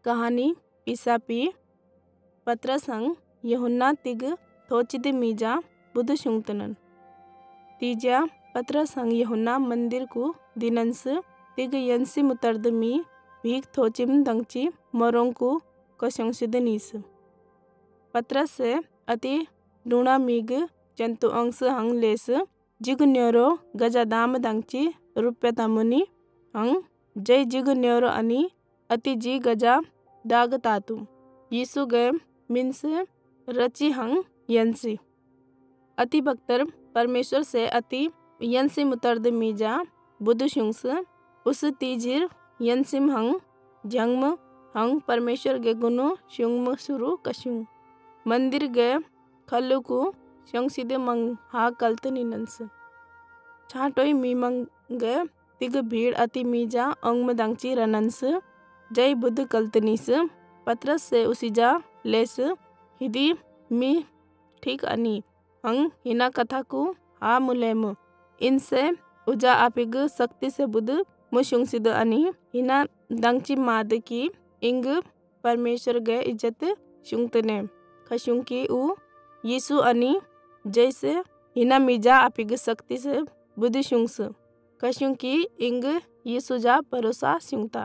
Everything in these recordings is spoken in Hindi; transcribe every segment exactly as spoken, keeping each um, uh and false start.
कहानी पिसापी पत्रसंग यूहन्ना तिग थोचिद मीजा बुध शुंगतनन तीजा पत्रसंग यूहन्ना मंदिर को दिनंस तिग यंसी मुतर्द मी भीख थोचिम दंगची मरों को कशंसिद नीस पत्रस से अति डूणा मीग जंतु अंश हंग लेस जिग न्योरो गजा दाम दंगची रुपये तमुनी हंग जय जिग न्योरो अनि अति जी गजा दाग तातु यीशु गए मिन्स रची हंग यंसी अति भक्तर परमेश्वर से अति यंसी मुतर्द मीजा बुध शुंस उस तीजिर यंसिम हंग जंगम हंग परमेश्वर के गुनु शुंगम शुरू कशुंग मंदिर गए खल्लु को शंसिद मंग हा कल्तनी नंस छाटोई मीमंग गए तिग भीड़ अति मीजा अंगम दंगची रनंस जय बुद्ध कल्तनीस पत्रस से उसीजा लेस हिदी मी ठीक अनि हंग हिना कथा को हा मुलेम इनसे उजा आपिग शक्ति से बुद्ध मुशुंगसिद अनि हिना दंगची माद की इंग परमेश्वर गए इज्जत शुंगतने खशुंग की उ यीशु अनि जैसे हिना मीजा आपिग शक्ति से बुद्ध शुंगस खशुंग की इंग यीशु जा परोसा शुंगता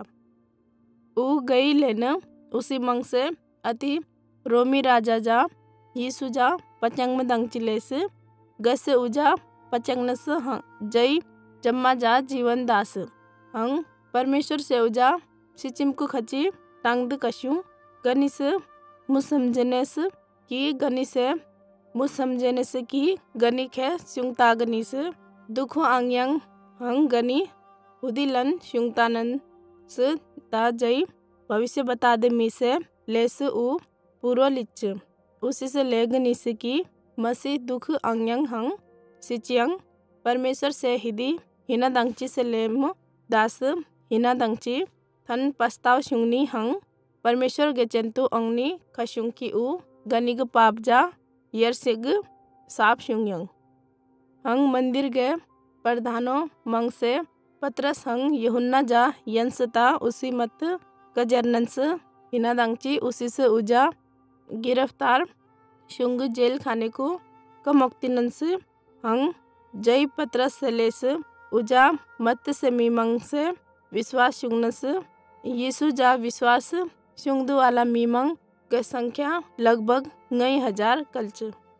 उ गई लेना उसी मंग से अति रोमी राजा जा यीशु जा पचंग में दंग चिलेस गस उजा पचंगनस जय जम्मा जा जीवन दास हंग परमेश्वर से उजा सिचिम को खची तांगद कशु गनिस मुसमजनेस की गनिस मुसमजनेस की गनी खे शुंगता गनिस दुखो आंगयंग हंग गनी हुदिलन शुंगतानन स ता जय भविष्य बता दे मी से लेस उ पूरो लिच उसी से लेग निस की मसीह दुख अंगयंग हंग सिचियंग परमेश्वर से हिदी हिना दंगची से लेम दास हिना दंगची थन पस्ताव शुंगनी हंग परमेश्वर के चंतु अंगनी खशुंग की उ गनिग पाप जा यरसिग साप शुंगयंग हंग मंदिर के प्रधानो मंग से पत्रस हंग यूहन्ना जा यंसता उसी मत गजरनंस हिना दंगची उसी से उजा गिरफ्तार शुंग जेल खाने को कमोक्तिनंस हंग जय पत्रस से लेस उजा मत से मीमंग से विश्वास शुंगनस यीशु जा विश्वास शुंगदु वाला मीमंग के संख्या लगभग नई हजार कल्च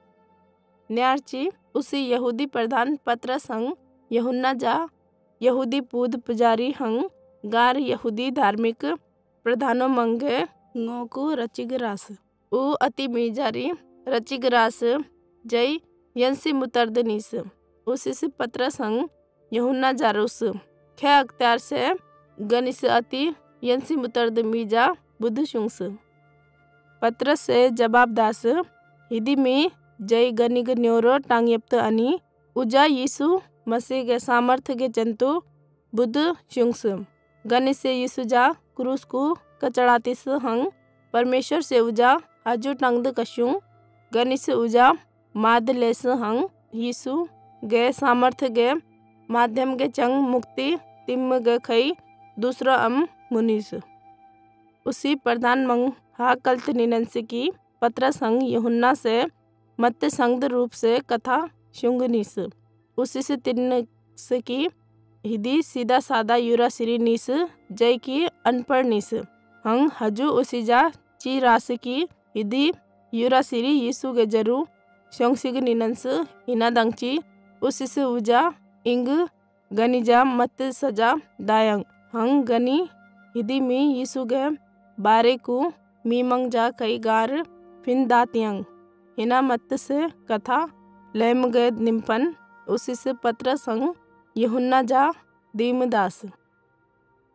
न्यारची उसी यहूदी प्रधान पत्रस हंग यूहन्ना जा यहूदी पूद पुजारी हंग गार यहूदी धार्मिक प्रधानों मंगे ngो को रचिगरास उ अति मीजारी रचिगरास जय यंसी मुतर्दनीस उसी पत्रस हंग यूहन्ना जारूस खे अख्तियार से गनिस अति यंसी मुतर्द मीजा बुध शुंगस पत्रस से जवाब दास हिदी में जय गनिग न्योरो टांगयप्त अनि उजा यीशु मसीह के सामर्थ्य के जंतु बुद्ध शुंगस गनिस से यीशु जा क्रूस को कचड़ातिस हंग परमेश्वर से उजा हजू टंगद कशुंग गनिस उजा माद लेस हंग यीशु गे सामर्थ्य गे माध्यम के चंग मुक्ति तिम गे खई दूसरा अम मुनीस उसी प्रधान मंग हा कल्त निनंस की पत्रस हंग यूहन्ना से मत संगद रूप से कथा शुंगनीस उसी से तिन्न से की हिदी सीधा सादा यूरा सिरी नीस जय की अनपढ़ नीस हंग हजू उसी जा ची रास की हिदी यूरा सिरी यीशु के जरू शोंगसिग निनंस हिना दंगची उसी से उजा इंग गनी जा मत सजा दायंग हंग गनी हिदी में यीशु के बारे को मीमंग जा कई गार फिन दातियंग हिना मत से कथा लेम गए निम्पन उसी से पत्रस हंग यूहन्ना जा दीमदास।